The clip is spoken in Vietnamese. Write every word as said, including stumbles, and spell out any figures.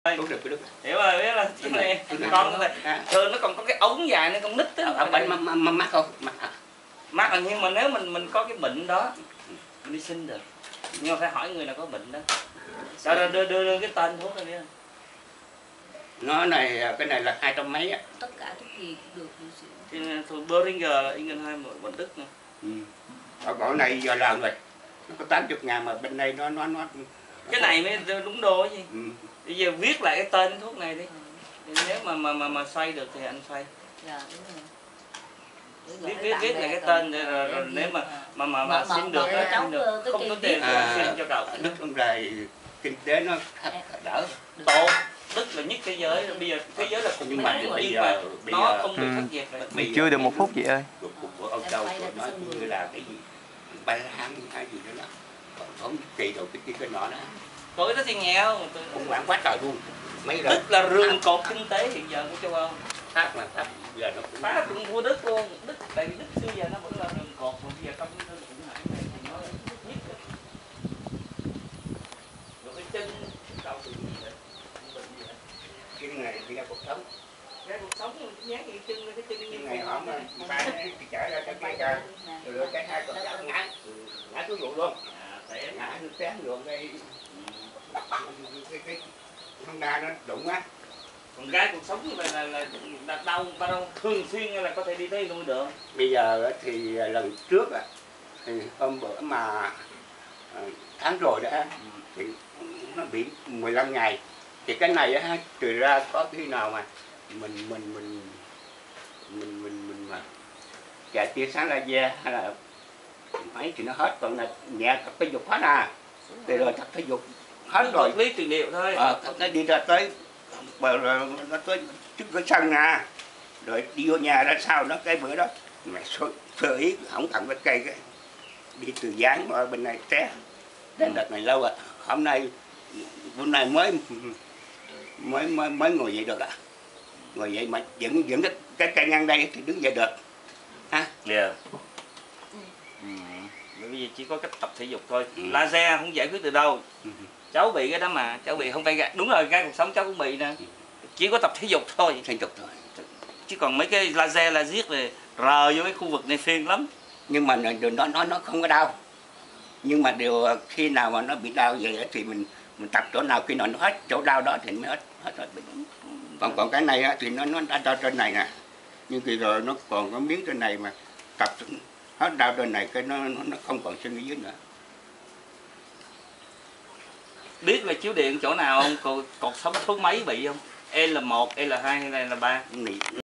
Đúng được, đúng. Hiểu rồi, biết là cái này con này thường nó còn có cái ống dài nữa, con nít á. Ở bệnh mắc không? Mắc hả? Mắc là nhưng mà nếu mình mình có cái bệnh đó mình đi xin được. Nhưng mà phải hỏi người nào có bệnh đó. Cho đưa đưa đưa, đưa cái tên thuốc này đi. Nó này cái này là hai trăm mấy á. Tất cả thuốc gì cũng được điều trị. Thuộc Boehringer Ingelheim bệnh Đức nè. Ừ. Ở chỗ này giờ làm rồi. Nó có tám mươi ngàn mà bên đây nó nó nó cái này mới đúng đô gì. Ừ. Bây giờ viết lại cái tên thuốc này đi. Nếu mà mà mà mà xoay được thì anh xoay. Dạ đúng rồi. Viết viết viết lại cái tên rồi, rồi, rồi nếu mà mà mà, mà xin được á, xin được không có tiền à, xin cho cậu. Đức trong này kinh tế nó đỡ. Tốt. Đức là nhất thế giới, bây giờ thế giới là nhưng mà bây nhưng giờ mà bây nó giờ không được thất nghiệp rồi. Chưa được một phút chị ơi. Cuộc của Âu Châu của nó như là cái gì Ba Lan hay gì đó đó, còn không kỳ đầu cái cái nhỏ đó. Tôi đó thì nghèo, Cũng quản quá trời luôn. Mấy rồi. Đức là rường cột kinh tế hiện giờ của châu Âu. Pháp mà Pháp giờ nó cũng Pháp cũng thua Đức luôn. Đức tại vì Đức xưa giờ nó vẫn là rường cột, mà bây giờ trong cái thương khủng hoảng này thì nó nhất rồi. Rồi cái chân đầu từ gì vậy? cái này thì là cuộc sống. Cái cuộc sống nhát cái chân cái chân như Ngày họ mà ba thì chở ra cái cây cà rồi cái hai con cháu ngã ngã xuống ruộng luôn. Ngã nó té ruộng đây cái cái Honda nó đụng á. Còn gái cuộc sống như vậy là là, là đau ba đâu thường xuyên là có thể đi tới nuôi được. Bây giờ thì lần trước á thì hôm bữa mà tháng rồi đó thì nó bị mười lăm ngày. Thì cái này á trừ ra có khi nào mà mình mình mình mình mình mình mà chạy tia sáng laser hay là máy thì nó hết, còn là nhẹ tập thể dục hết à. Thì rồi tập thể dục hết rồi. Vật lý trị liệu thôi. Ờ, nó đi ra tới bờ nó tới trước cái sân nè, rồi đi vô nhà ra sao nó cái bữa đó mẹ sơ ý không cầm cái cây cái đi từ dáng qua bên này té. Đến đợt này lâu à, hôm nay bữa nay mới mới mới mới ngồi dậy được à, ngồi dậy mà vẫn vẫn cái cái cây ngăn đây thì đứng dậy được ha. Yeah. Ừ. Bây giờ chỉ có cách tập thể dục thôi. Ừ. Laser không giải quyết từ đâu. Ừ. Cháu bị cái đó mà, cháu bị không phải gạt. Đúng rồi, cái cuộc sống cháu cũng bị nè. Chỉ có tập thể dục thôi. Thể dục thôi. Chứ còn mấy cái laser là giết rồi rờ vô cái khu vực này phiền lắm. Nhưng mà nó nó nó không có đau. Nhưng mà điều khi nào mà nó bị đau vậy thì mình mình tập chỗ nào khi nào nó hết chỗ đau đó thì mới hết hết hết bệnh. Còn còn cái này thì nó nó đã đau trên này nè. Nhưng thì rồi nó còn có miếng trên này mà tập hết đau trên này cái nó nó không còn sinh ở dưới nữa. Biết là chiếu điện chỗ nào không? Cột, cột sống số mấy bị không? L một, L hai hay là L ba?